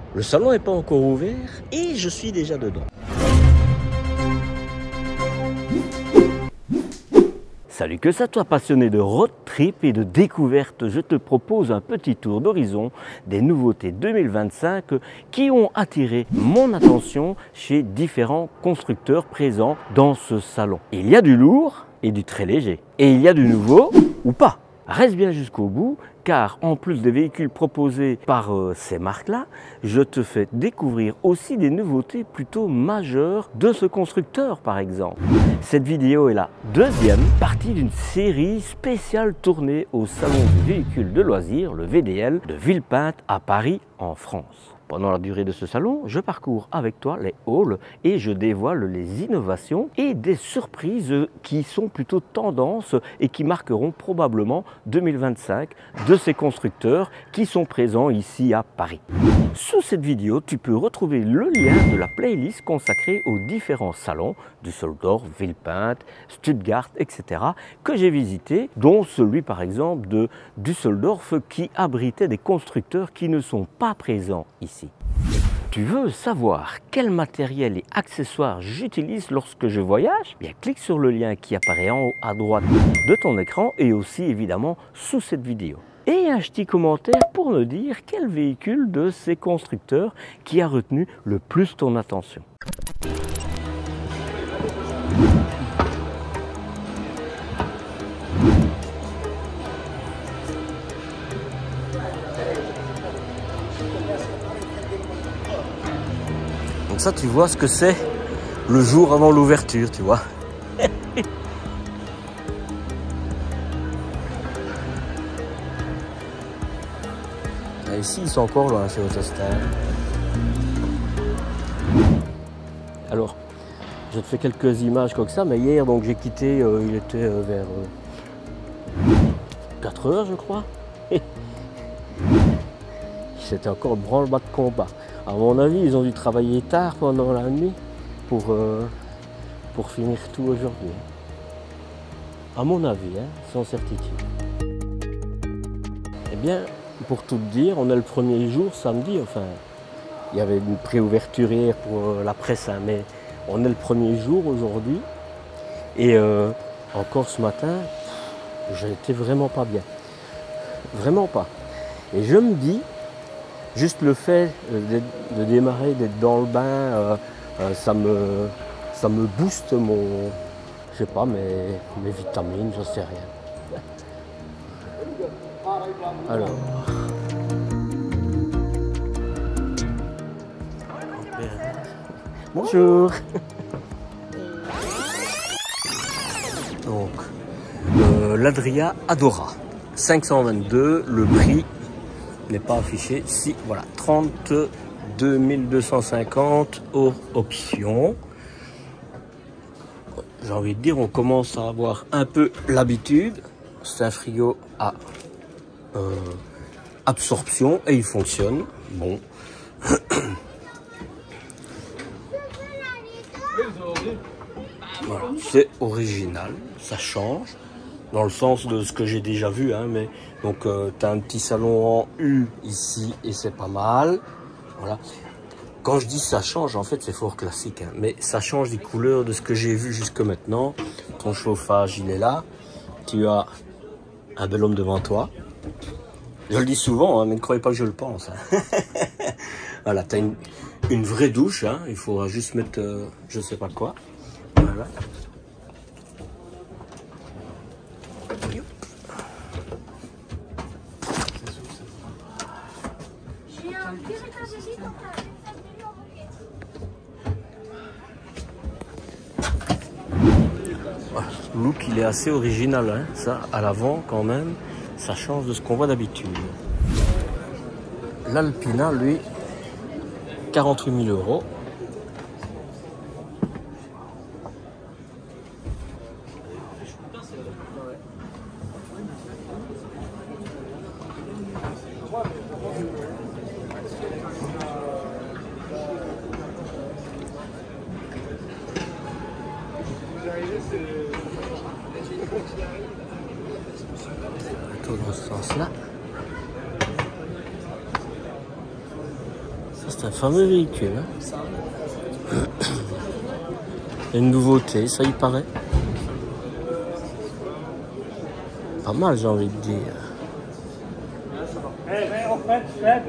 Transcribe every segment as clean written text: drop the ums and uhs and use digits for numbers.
Le salon n'est pas encore ouvert et je suis déjà dedans. Salut, que ça toi passionné de road trip et de découverte, je te propose un petit tour d'horizon des nouveautés 2025 qui ont attiré mon attention chez différents constructeurs présents dans ce salon. Il y a du lourd et du très léger. Et il y a du nouveau ou pas. Reste bien jusqu'au bout, car en plus des véhicules proposés par ces marques-là, je te fais découvrir aussi des nouveautés plutôt majeures de ce constructeur par exemple. Cette vidéo est la deuxième partie d'une série spéciale tournée au Salon du véhicule de loisirs, le VDL, de Villepinte à Paris en France. Pendant la durée de ce salon, je parcours avec toi les halls et je dévoile les innovations et des surprises qui sont plutôt tendance et qui marqueront probablement 2025 de ces constructeurs qui sont présents ici à Paris. Sous cette vidéo, tu peux retrouver le lien de la playlist consacrée aux différents salons, Düsseldorf, Villepinte, Stuttgart, etc. que j'ai visités, dont celui par exemple de Düsseldorf qui abritait des constructeurs qui ne sont pas présents ici. Tu veux savoir quel matériel et accessoires j'utilise lorsque je voyage? Bien, clique sur le lien qui apparaît en haut à droite de ton écran et aussi évidemment sous cette vidéo. Et un petit commentaire pour me dire quel véhicule de ces constructeurs qui a retenu le plus ton attention. Donc ça, tu vois ce que c'est le jour avant l'ouverture, tu vois. Ici, ils sont encore loin, chez Autostar. Alors, je te fais quelques images comme ça, mais hier, donc j'ai quitté, il était vers 4 heures, je crois. C'était encore branle-bas de combat. À mon avis, ils ont dû travailler tard pendant la nuit pour finir tout aujourd'hui. À mon avis, hein, sans certitude. Eh bien, pour tout te dire, on est le premier jour, samedi, enfin, il y avait une préouverture hier pour la presse, hein, mais on est le premier jour aujourd'hui. Et encore ce matin, j'étais vraiment pas bien. Vraiment pas. Et je me dis, juste le fait de démarrer, d'être dans le bain, ça me booste mon, je sais pas, mes vitamines, j'en sais rien. Alors. Bonjour. Donc, l'Adria Adora, 522, le prix n'est pas affiché. Si, voilà, 32 250 hors option. J'ai envie de dire, on commence à avoir un peu l'habitude. C'est un frigo à absorption et il fonctionne. Bon. Voilà, c'est original, ça change dans le sens de ce que j'ai déjà vu, hein, mais donc tu as un petit salon en U ici et c'est pas mal. Voilà. Quand je dis ça change, en fait c'est fort classique, hein, mais ça change des couleurs de ce que j'ai vu jusque maintenant. Ton chauffage il est là, tu as un bel homme devant toi. Je le dis souvent, hein, mais ne croyez pas que je le pense. Hein. Voilà, tu as une vraie douche, hein, il faudra juste mettre je sais pas quoi. Voilà. Le look il est assez original, hein. Ça à l'avant quand même, ça change de ce qu'on voit d'habitude. L'Alpina lui, 48 000 €. Plutôt dans ce sens-là. Ça Ça, c'est un fameux véhicule. Hein. Une nouveauté, ça y paraît. Pas mal, j'ai envie de dire. En fait, Seb.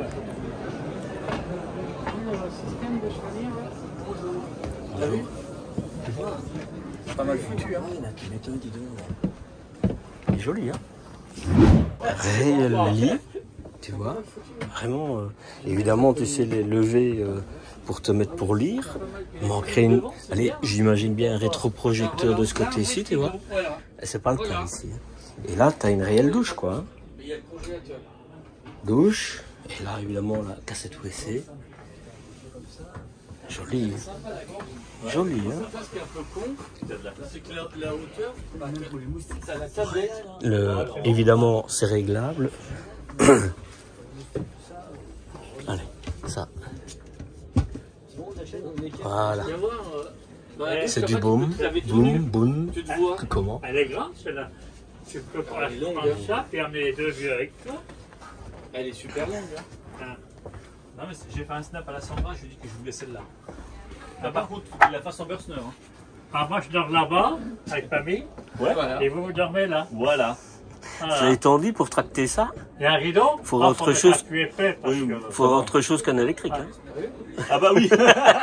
Pas mal foutu, hein. Il est joli, hein. Réel lit, tu vois. Vraiment, évidemment, tu sais les lever pour te mettre pour lire. Il manquerait une... Allez, j'imagine bien un rétroprojecteur de ce côté-ci, tu vois. Et c'est pas le cas ici. Et là, tu as une réelle douche, quoi. Hein. Douche. Et là, évidemment, la cassette USB. Joli. Joli, hein. Évidemment, c'est réglable. Allez, ça. Voilà. C'est du boum, boum, boum. Comment? Elle est grande celle-là. Tu peux prendre ça et amener les deux vieux avec toi. Elle est super longue. Hein. Non mais j'ai fait un snap à la Sandra, je lui ai dit que je voulais celle-là. Là par contre, il la fasse en beurre hein. Alors moi je dors là-bas avec famille. Ouais. Et vous dormez là. Voilà. Ça étendu pour tracter ça? Il y a un rideau. Faut autre chose. Plus épais parce que... Faut autre chose qu'un électrique. Hein. Ah bah oui.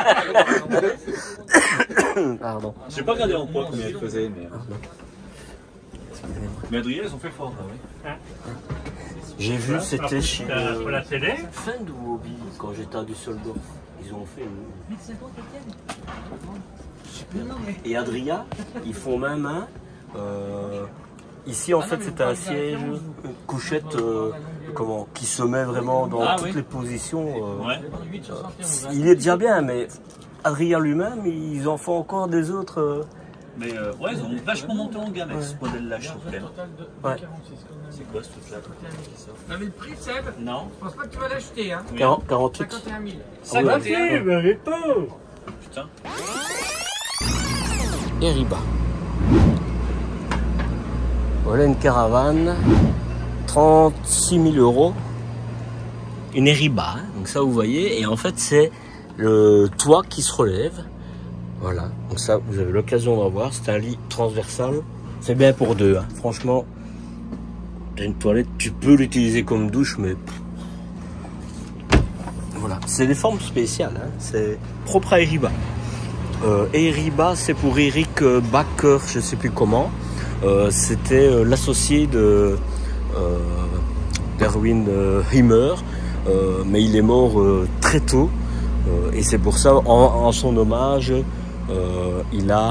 Pardon. J'ai pas regardé en poids combien elle faisait, mais... Mais Adrien, ils ont fait fort là, oui. Hein. J'ai vu, c'était chez pour la télé. Fin de Hobby, quand j'étais à Düsseldorf. Ils ont fait super. Et Adria, ils font même un. Ici, en fait, c'est un siège, une couchette qui se met vraiment dans toutes les positions. Ouais. Il est déjà bien, mais Adria lui-même, ils en font encore des autres. Mais ouais, ils ont vachement monté en gamme avec ce modèle-là, je trouve. Ouais. C'est quoi ce truc-là? Vous avez le prix, Seb? Non. Je pense pas que tu vas l'acheter, hein. 48. 51 000. 51. mais les pauvres. Putain. Eriba. Voilà une caravane, 36 000 €. Une Eriba, hein. Donc ça vous voyez, et en fait c'est le toit qui se relève. Voilà, donc ça vous avez l'occasion d'en voir, c'est un lit transversal. C'est bien pour deux, hein. Franchement, t'as une toilette, tu peux l'utiliser comme douche, mais... Voilà, c'est des formes spéciales, hein. C'est propre à Eriba. Eriba, c'est pour Eric Backer, je sais plus comment. C'était l'associé de d'Erwin Himmer, mais il est mort très tôt, et c'est pour ça, en son hommage, il a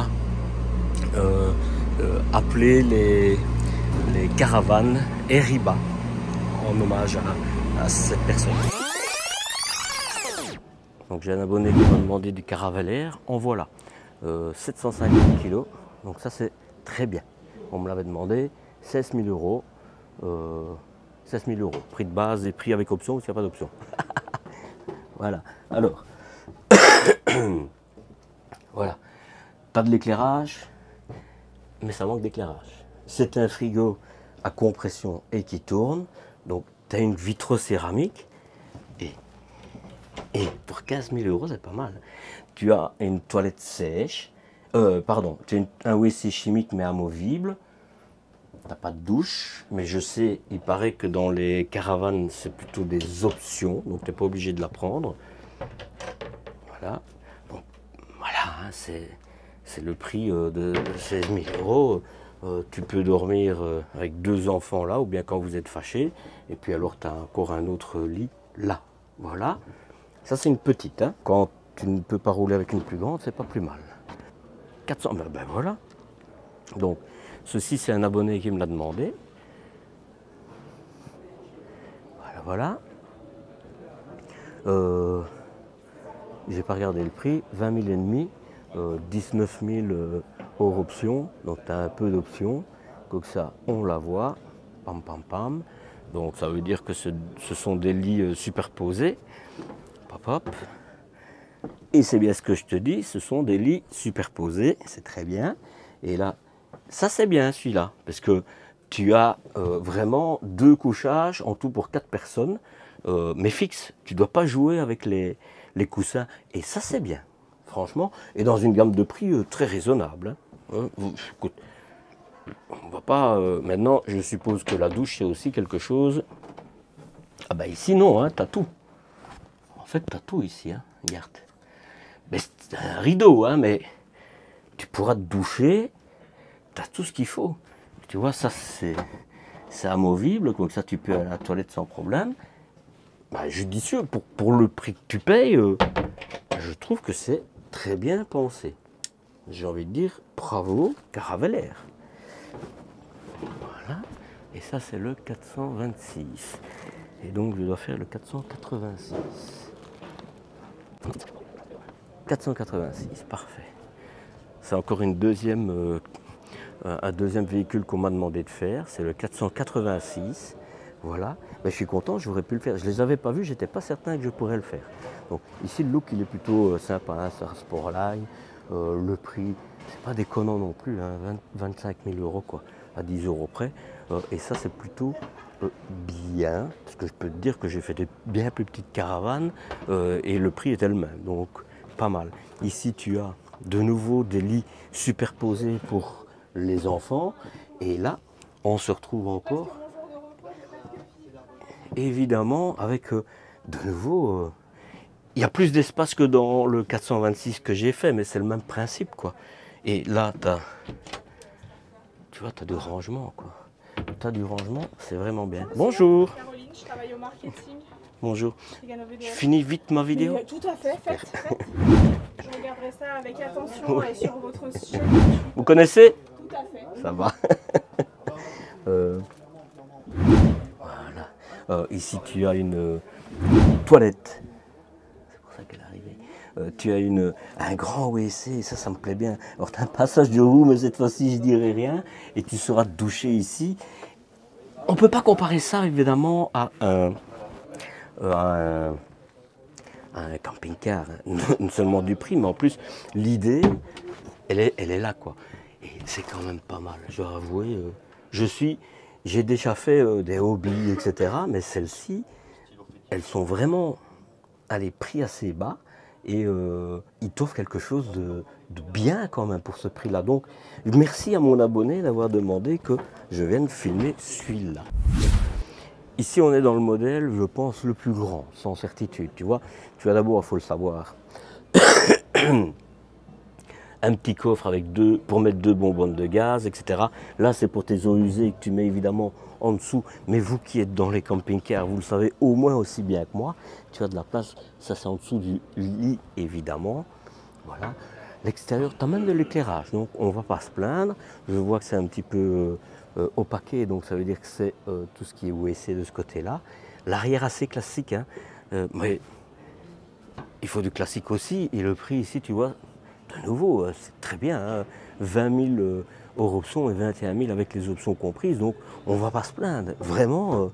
appelé les caravanes Eriba, en hommage à cette personne. Donc j'ai un abonné qui m'a demandé du caravalaire, en voilà, 750 kg, donc ça c'est très bien. On me l'avait demandé, 16 000 €, 16 000 €, prix de base et prix avec option, parce qu'il n'y a pas d'option. Voilà, alors, voilà, pas de l'éclairage, mais ça manque d'éclairage. C'est un frigo à compression et qui tourne, donc tu as une vitrocéramique, et pour 15 000 €, c'est pas mal. Tu as une toilette sèche, pardon, tu as un WC chimique mais amovible. Tu n'as pas de douche, mais je sais, il paraît que dans les caravanes, c'est plutôt des options, donc tu n'es pas obligé de la prendre. Voilà, donc, voilà, hein, c'est le prix de 16 000 €. Tu peux dormir avec deux enfants là, ou bien quand vous êtes fâchés, et puis alors tu as encore un autre lit là. Voilà, ça c'est une petite, hein. Quand tu ne peux pas rouler avec une plus grande, c'est pas plus mal. 400, ben voilà. Donc, ceci, c'est un abonné qui me l'a demandé. Voilà, voilà. J'ai pas regardé le prix, 20 000 et demi, 19 000 hors option. Donc, tu as un peu d'options. Comme ça, on la voit. Pam, pam, pam. Donc, ça veut dire que ce sont des lits superposés. Hop, hop. Et c'est bien ce que je te dis, ce sont des lits superposés, c'est très bien. Et là, ça c'est bien celui-là, parce que tu as vraiment deux couchages en tout pour 4 personnes. mais fixe. Tu ne dois pas jouer avec les coussins. Et ça, c'est bien, franchement. Et dans une gamme de prix très raisonnable. Hein. Écoute, on va pas... maintenant, je suppose que la douche, c'est aussi quelque chose... Ah bah ici, non, hein, tu as tout. En fait, tu as tout ici, hein. Regarde. Mais c'est un rideau, hein, mais tu pourras te doucher, tu as tout ce qu'il faut. Tu vois, ça, c'est amovible, comme ça, tu peux aller à la toilette sans problème. Bah, judicieux, pour le prix que tu payes, je trouve que c'est très bien pensé. J'ai envie de dire, bravo, Caravelaire. Voilà, et ça, c'est le 426. Et donc, je dois faire le 486. 486, parfait. C'est encore un deuxième véhicule qu'on m'a demandé de faire. C'est le 486. Voilà. Ben, je suis content, j'aurais pu le faire. Je ne les avais pas vus, je n'étais pas certain que je pourrais le faire. Donc, ici, le look, il est plutôt sympa. Hein, c'est un Sportline. Le prix, c'est pas déconnant non plus. Hein, 25 000 € quoi, à 10 € près. Et ça, c'est plutôt... bien, parce que je peux te dire que j'ai fait des bien plus petites caravanes et le prix était le même, donc pas mal. Ici tu as de nouveau des lits superposés pour les enfants et là on se retrouve encore évidemment avec de nouveau il y a plus d'espace que dans le 426 que j'ai fait, mais c'est le même principe quoi. Et là tu vois, tu as du rangement quoi. Tu as du rangement, c'est vraiment bien. Bonjour. Caroline, je travaille au marketing. Bonjour. Je finis vite ma vidéo. Mais, tout à fait, faites. Je regarderai ça avec attention et sur votre chaîne. Vous connaissez? Tout à fait. Ça va. Voilà. Ici tu as une toilette. C'est pour ça qu'elle est arrivée. Tu as un grand WC, ça me plaît bien. Alors tu as un passage de roue, mais cette fois-ci je dirai rien. Et tu seras te doucher ici. On ne peut pas comparer ça évidemment à un camping-car. Non seulement du prix, mais en plus l'idée, elle est là quoi. Et c'est quand même pas mal, je dois avouer. J'ai déjà fait des hobbies, etc. Mais celles-ci, elles sont vraiment à des prix assez bas. Et il t'offre quelque chose de bien quand même pour ce prix-là. Donc, merci à mon abonné d'avoir demandé que je vienne filmer celui-là. Ici, on est dans le modèle, je pense, le plus grand, sans certitude. Tu vois, d'abord, il faut le savoir, un petit coffre avec pour mettre 2 bonbonnes de gaz, etc. Là, c'est pour tes eaux usées que tu mets évidemment en dessous. Mais vous qui êtes dans les camping-cars, vous le savez au moins aussi bien que moi. Tu as de la place, ça c'est en dessous du lit, évidemment. Voilà. L'extérieur, tu as même de l'éclairage, donc on ne va pas se plaindre. Je vois que c'est un petit peu opaqué, donc ça veut dire que c'est tout ce qui est WC de ce côté-là. L'arrière assez classique, hein. Mais il faut du classique aussi. Et le prix ici, tu vois, de nouveau, c'est très bien, hein, 20 000 hors option et 21 000 avec les options comprises, donc on ne va pas se plaindre. Vraiment,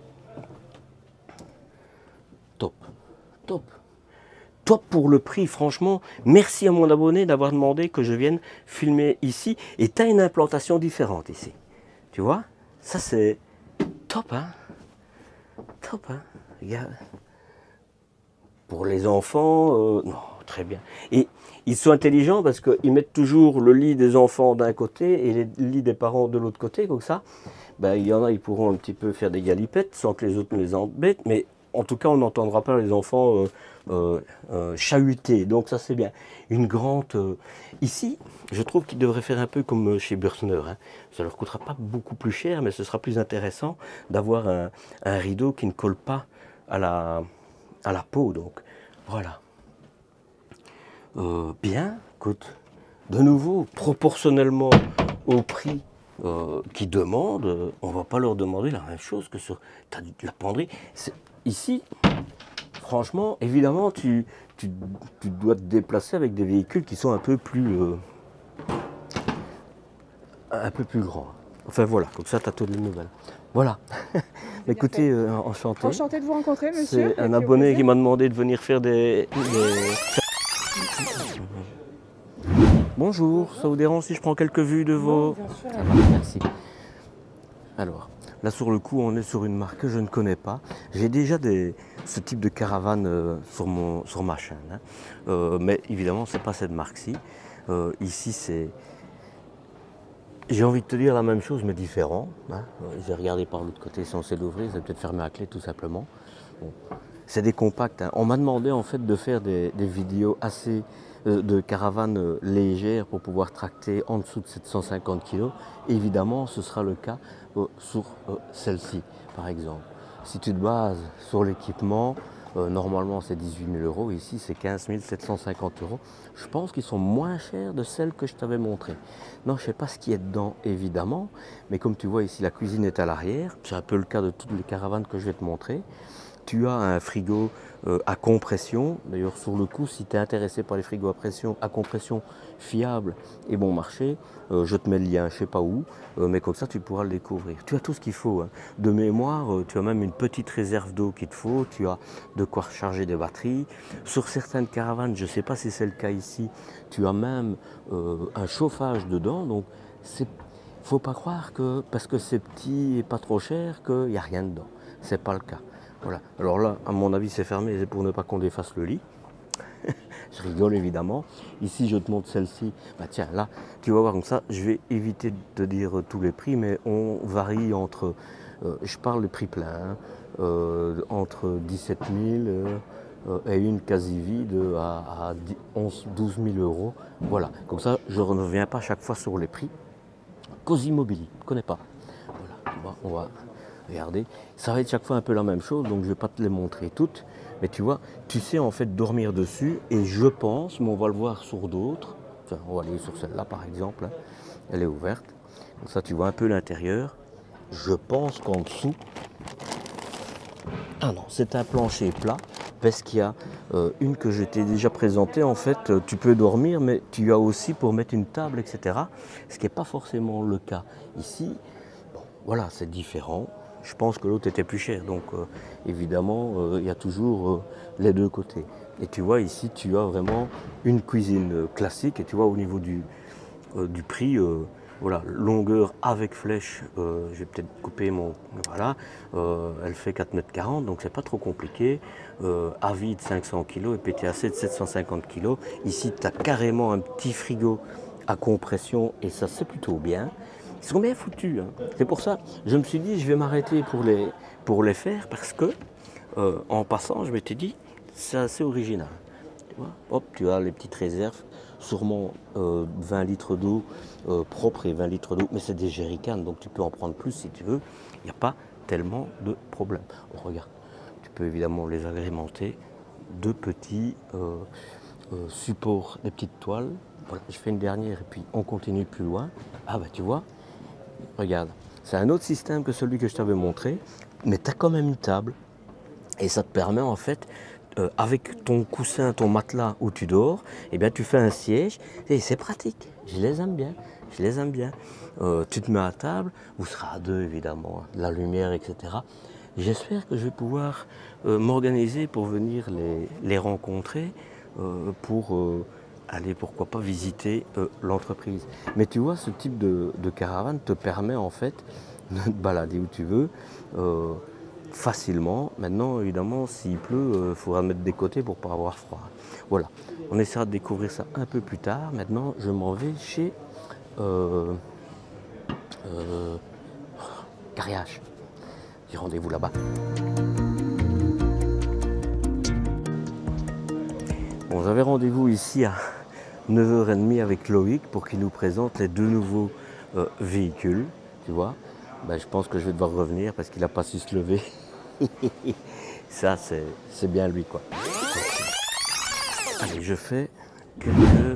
top, top. Top pour le prix, franchement. Merci à mon abonné d'avoir demandé que je vienne filmer ici. Et tu as une implantation différente ici. Tu vois, ça c'est top, hein. Top, hein. Regarde. Pour les enfants, non, très bien. Et ils sont intelligents parce qu'ils mettent toujours le lit des enfants d'un côté et le lit des parents de l'autre côté, comme ça. Ben, il y en a, ils pourront un petit peu faire des galipettes sans que les autres ne les embêtent, mais en tout cas, on n'entendra pas les enfants chahuter, donc ça c'est bien. Une grande... ici, je trouve qu'ils devraient faire un peu comme chez Bürstner, hein. Ça leur coûtera pas beaucoup plus cher, mais ce sera plus intéressant d'avoir un rideau qui ne colle pas à la peau, donc voilà. Bien, écoute, de nouveau, proportionnellement au prix qu'ils demandent, on ne va pas leur demander la même chose que sur la penderie. Ici, franchement, évidemment, tu dois te déplacer avec des véhicules qui sont un peu plus grands. Enfin voilà, comme ça, tu as toutes les nouvelles. Voilà. Écoutez, enchanté. Enchanté de vous rencontrer, monsieur. C'est un abonné qui m'a demandé de venir faire des... Bonjour, ça vous dérange si je prends quelques vues de vos... Bien sûr. Merci. Alors, Là sur le coup on est sur une marque que je ne connais pas. J'ai déjà ce type de caravane sur ma chaîne, hein. Mais évidemment c'est pas cette marque-ci. Ici c'est, j'ai envie de te dire la même chose mais différent, hein. J'ai regardé par l'autre côté, censé l'ouvrir, c'est peut-être fermé à clé tout simplement. Bon. C'est des compacts, hein. On m'a demandé en fait de faire des vidéos assez de caravanes légères pour pouvoir tracter en dessous de 750 kg. Évidemment ce sera le cas sur celle-ci par exemple. Si tu te bases sur l'équipement, normalement c'est 18 000 €, ici c'est 15 750 €. Je pense qu'ils sont moins chers de celles que je t'avais montrées. Non, je ne sais pas ce qui est dedans évidemment, mais comme tu vois ici la cuisine est à l'arrière, c'est un peu le cas de toutes les caravanes que je vais te montrer. Tu as un frigo à compression. D'ailleurs, sur le coup, si tu es intéressé par les frigos à compression fiables et bon marché, je te mets le lien, je ne sais pas où, mais comme ça, tu pourras le découvrir. Tu as tout ce qu'il faut, hein. De mémoire, tu as même une petite réserve d'eau qu'il te faut. Tu as de quoi recharger des batteries. Sur certaines caravanes, je ne sais pas si c'est le cas ici, tu as même un chauffage dedans. Donc, il ne faut pas croire que parce que c'est petit et pas trop cher, qu'il n'y a rien dedans. Ce n'est pas le cas. Voilà. Alors là, à mon avis, c'est fermé, c'est pour ne pas qu'on défasse le lit. Je rigole évidemment. Ici, je te montre celle-ci. Bah tiens, là, tu vas voir comme ça. Je vais éviter de te dire tous les prix, mais on varie entre, je parle de prix plein, hein, entre 17 000 et une quasi vide à 12 000 €. Voilà. Comme ça, je ne reviens pas chaque fois sur les prix. Cause Immobilier, je ne connais pas. Voilà, tu vois, on va. Regardez, ça va être chaque fois un peu la même chose, donc je ne vais pas te les montrer toutes. Mais tu vois, tu sais en fait dormir dessus, et je pense, mais on va le voir sur d'autres. Enfin, on va aller sur celle-là par exemple, hein. Elle est ouverte. Comme ça tu vois un peu l'intérieur. Je pense qu'en dessous... Ah non, c'est un plancher plat, parce qu'il y a une que je t'ai déjà présentée. En fait, tu peux dormir, mais tu as aussi pour mettre une table, etc. Ce qui n'est pas forcément le cas ici. Bon, voilà, c'est différent. Je pense que l'autre était plus cher, donc évidemment, il y a toujours les deux côtés. Et tu vois, ici, tu as vraiment une cuisine classique, et tu vois, au niveau du prix, voilà, longueur avec flèche, je vais peut-être couper mon... Voilà, elle fait 4,40 m, donc c'est pas trop compliqué. À vide 500 kg et PTAC de 750 kg. Ici, tu as carrément un petit frigo à compression, et ça, c'est plutôt bien. Ils sont bien foutus, hein. C'est pour ça je me suis dit je vais m'arrêter pour les faire, parce que en passant je m'étais dit c'est assez original. Tu vois, hop, tu as les petites réserves, sûrement 20 litres d'eau propre et 20 litres d'eau, mais c'est des jerrycans, donc tu peux en prendre plus si tu veux, il n'y a pas tellement de problème. Oh, regarde, tu peux évidemment les agrémenter de petits supports, des petites toiles. Voilà, je fais une dernière et puis on continue plus loin. Ah bah tu vois, regarde, c'est un autre système que celui que je t'avais montré, mais tu as quand même une table, et ça te permet en fait, avec ton coussin, ton matelas où tu dors, eh bien tu fais un siège, et c'est pratique, je les aime bien, je les aime bien. Tu te mets à table, vous serez à deux évidemment, de la lumière, etc. J'espère que je vais pouvoir m'organiser pour venir les rencontrer, pour... aller pourquoi pas visiter l'entreprise. Mais tu vois, ce type de caravane te permet en fait de te balader où tu veux facilement. Maintenant, évidemment, s'il pleut, il faudra mettre des côtés pour ne pas avoir froid. Voilà, on essaiera de découvrir ça un peu plus tard. Maintenant, je m'en vais chez Cariage. J'ai rendez-vous là-bas. Bon, j'avais rendez-vous ici à 9h30 avec Loïc pour qu'il nous présente les deux nouveaux véhicules, tu vois. Ben, je pense que je vais devoir revenir parce qu'il n'a pas su se lever. Ça, c'est bien lui, quoi. Allez, je fais quelques...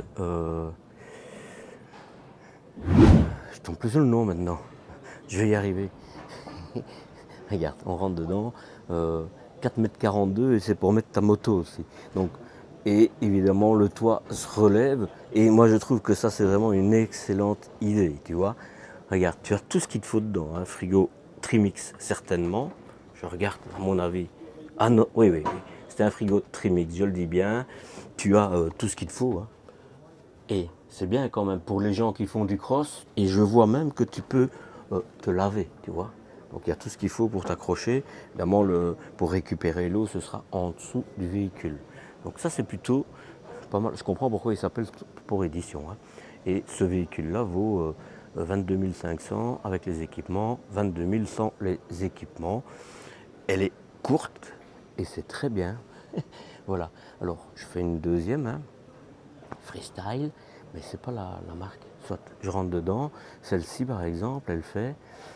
Je tombe plus sur le nom maintenant. Je vais y arriver. Regarde, on rentre dedans. 4,42 m et c'est pour mettre ta moto aussi. Donc, et évidemment, le toit se relève. Et moi, je trouve que ça, c'est vraiment une excellente idée, tu vois. Regarde, tu as tout ce qu'il te faut dedans. Un frigo Trimix, certainement. Je regarde, à mon avis. Ah non, oui, oui, oui. C'est un frigo Trimix, je le dis bien. Tu as tout ce qu'il te faut, hein. Et c'est bien quand même pour les gens qui font du cross. Et je vois même que tu peux te laver, tu vois. Donc il y a tout ce qu'il faut pour t'accrocher. Évidemment, pour récupérer l'eau, ce sera en dessous du véhicule. Donc ça, c'est plutôt pas mal. Je comprends pourquoi il s'appelle Sport Edition. Hein. Et ce véhicule-là vaut 22 500 avec les équipements, 22 000 sans les équipements. Elle est courte et c'est très bien. Voilà. Alors, je fais une deuxième, hein. Freestyle, mais c'est pas la marque. Soit je rentre dedans. Celle-ci, par exemple, elle fait...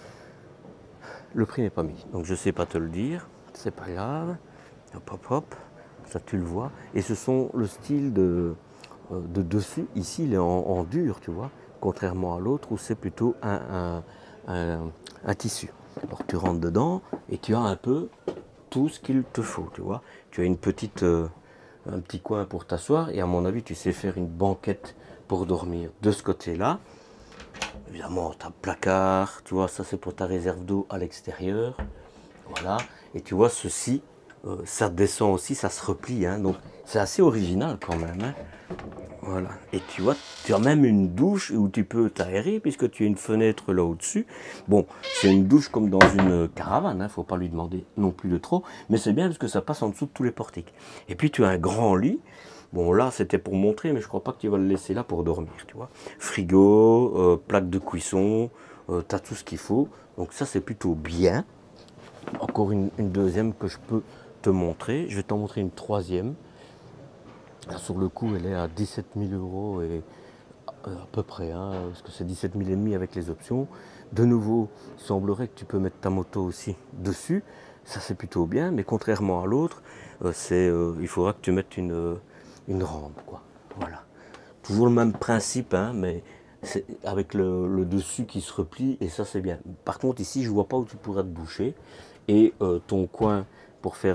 Le prix n'est pas mis, donc je sais pas te le dire. C'est pas grave. Hop, hop, hop. Ça, tu le vois. Et ce sont le style de dessus. Ici, il est en dur, tu vois. Contrairement à l'autre où c'est plutôt un tissu. Alors tu rentres dedans et tu as un peu tout ce qu'il te faut, tu vois. Tu as un petit coin pour t'asseoir et à mon avis tu sais faire une banquette pour dormir de ce côté-là. Évidemment, tu as placard, tu vois, ça c'est pour ta réserve d'eau à l'extérieur. Voilà, et tu vois ceci, ça descend aussi, ça se replie, hein, donc c'est assez original quand même. Hein. Voilà, et tu vois, tu as même une douche où tu peux t'aérer puisque tu as une fenêtre là au-dessus. Bon, c'est une douche comme dans une caravane, il ne faut pas lui demander non plus de trop, mais c'est bien parce que ça passe en dessous de tous les portiques. Et puis tu as un grand lit. Bon, là, c'était pour montrer, mais je crois pas que tu vas le laisser là pour dormir, tu vois. Frigo, plaque de cuisson, tu as tout ce qu'il faut. Donc ça, c'est plutôt bien. Encore une deuxième que je peux te montrer. Je vais t'en montrer une troisième. Là, sur le coup, elle est à 17 000 € et à peu près, hein, parce que c'est 17 000 et demi avec les options. De nouveau, il semblerait que tu peux mettre ta moto aussi dessus. Ça, c'est plutôt bien, mais contrairement à l'autre, il faudra que tu mettes une rampe, quoi. Voilà. Toujours le même principe, hein, mais c'est avec le dessus qui se replie, et ça, c'est bien. Par contre, ici, je vois pas où tu pourrais te boucher. Et ton coin pour faire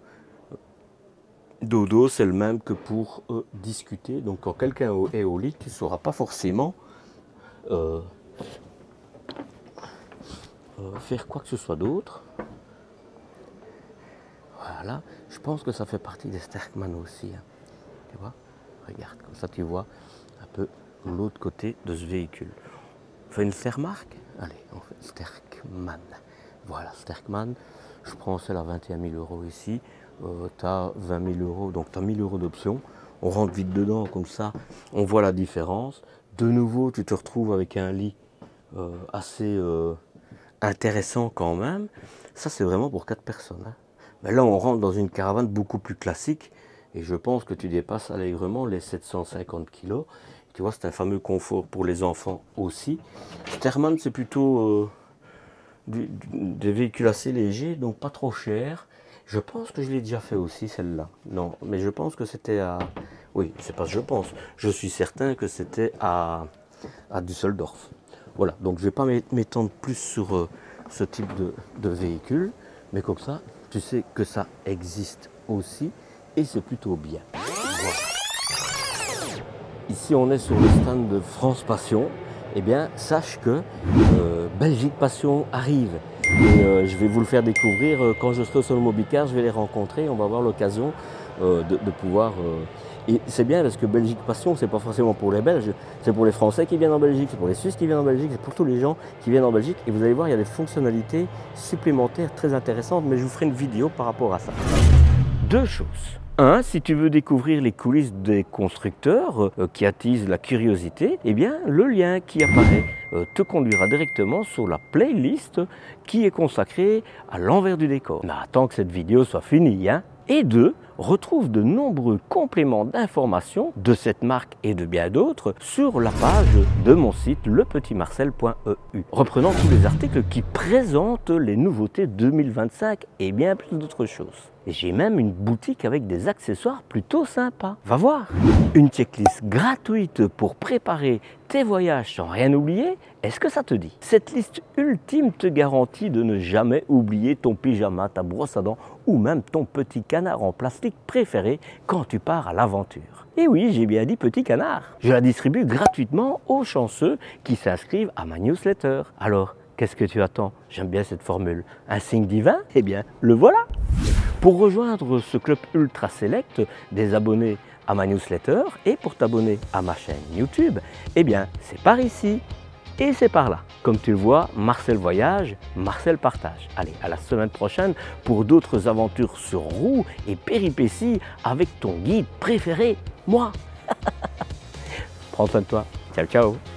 dodo, c'est le même que pour discuter. Donc quand quelqu'un est au lit, tu ne sauras pas forcément faire quoi que ce soit d'autre. Voilà, je pense que ça fait partie des Sterkman aussi. Hein. Tu vois, regarde, comme ça tu vois un peu l'autre côté de ce véhicule. On fait une Fairmark. Allez, on fait Sterkman. Voilà, Sterkman. Je prends celle à 21 000 € ici. Tu as 20 000 €, donc tu as 1 000 € d'options. On rentre vite dedans, comme ça, on voit la différence. De nouveau, tu te retrouves avec un lit assez intéressant quand même. Ça, c'est vraiment pour 4 personnes. Hein. Mais là, on rentre dans une caravane beaucoup plus classique. Et je pense que tu dépasses allègrement les 750 kg. Tu vois, c'est un fameux confort pour les enfants aussi. Sterkman, c'est plutôt... des véhicules assez légers, donc pas trop chers. Je pense que je l'ai déjà fait aussi, celle-là. Non, mais je pense que c'était à... Oui, c'est pas je pense. Je suis certain que c'était à Düsseldorf. Voilà, donc je vais pas m'étendre plus sur ce type de véhicule. Mais comme ça, tu sais que ça existe aussi. Et c'est plutôt bien. Voilà. Ici, on est sur le stand de France Passion. Eh bien, sache que Belgique Passion arrive. Et je vais vous le faire découvrir. Quand je serai sur le Mobicar, je vais les rencontrer. On va avoir l'occasion de pouvoir... Et c'est bien parce que Belgique Passion, c'est pas forcément pour les Belges, c'est pour les Français qui viennent en Belgique, c'est pour les Suisses qui viennent en Belgique, c'est pour tous les gens qui viennent en Belgique. Et vous allez voir, il y a des fonctionnalités supplémentaires très intéressantes, mais je vous ferai une vidéo par rapport à ça. Deux choses. Un, si tu veux découvrir les coulisses des constructeurs qui attisent la curiosité, eh bien, le lien qui apparaît te conduira directement sur la playlist qui est consacrée à l'envers du décor. Mais attends que cette vidéo soit finie, hein. Et deux, retrouve de nombreux compléments d'informations de cette marque et de bien d'autres sur la page de mon site lepetitmarcel.eu. Reprenant tous les articles qui présentent les nouveautés 2025 et bien plus d'autres choses. Et j'ai même une boutique avec des accessoires plutôt sympas. Va voir! Une checklist gratuite pour préparer tes voyages sans rien oublier. Est-ce que ça te dit? Cette liste ultime te garantit de ne jamais oublier ton pyjama, ta brosse à dents ou même ton petit canard en plastique préféré quand tu pars à l'aventure. Et oui, j'ai bien dit petit canard. Je la distribue gratuitement aux chanceux qui s'inscrivent à ma newsletter. Alors, qu'est-ce que tu attends? J'aime bien cette formule. Un signe divin? Eh bien, le voilà! Pour rejoindre ce club ultra select des abonnés à ma newsletter et pour t'abonner à ma chaîne YouTube, eh bien, c'est par ici. Et c'est par là. Comme tu le vois, Marcel voyage, Marcel partage. Allez, à la semaine prochaine pour d'autres aventures sur roue et péripéties avec ton guide préféré, moi. Prends soin de toi. Ciao, ciao.